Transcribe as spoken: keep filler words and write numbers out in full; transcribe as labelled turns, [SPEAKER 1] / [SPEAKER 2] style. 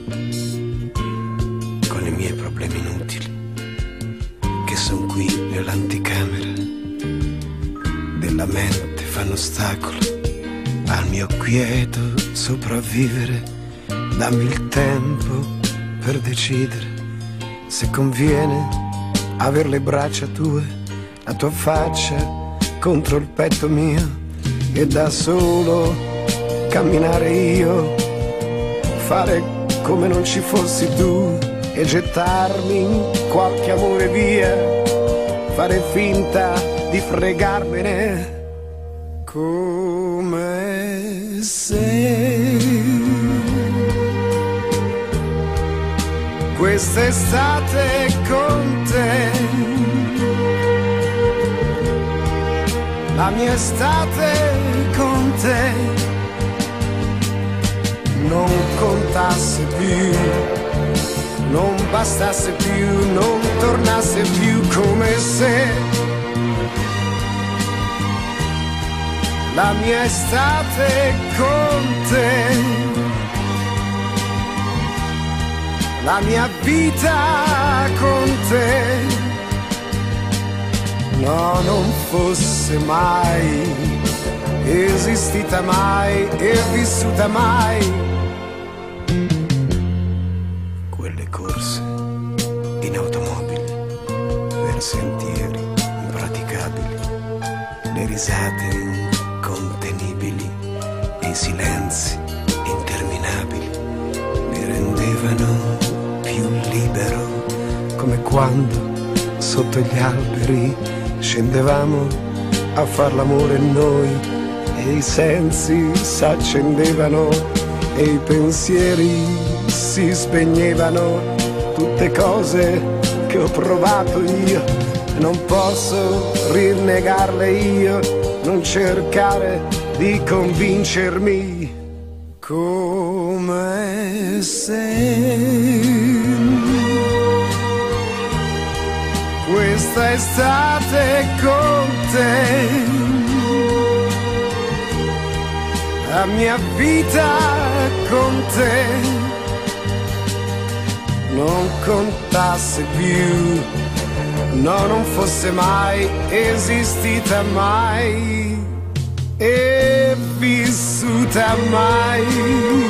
[SPEAKER 1] con i miei problemi inutili, che son qui nell'anticamera della mente, fanno ostacolo al mio quieto sopravvivere. Dammi il tempo per decidere se conviene aver le braccia tue, la tua faccia contro il petto mio, e da solo camminare io, fare come non ci fossi tu e gettarmi in qualche amore via, fare finta di fregarmene come se quest'estate con te, la mia estate con te, non contasse più, non bastasse più, non tornasse più, come se la mia estate con te, la mia vita con te, no, non fosse mai esistita mai e vissuta mai. Quelle corse in automobili per sentieri impraticabili, le risate incontenibili e i silenzi interminabili mi rendevano più libero, come quando sotto gli alberi scendevamo a far l'amore noi, e i sensi s'accendevano e i pensieri si spegnevano, tutte cose che ho provato io, non posso rinnegarle io, non cercare di convincermi, come se questa estate con te, la mia vita con te, non contasse più, no, non fosse mai esistita mai e vissuta mai.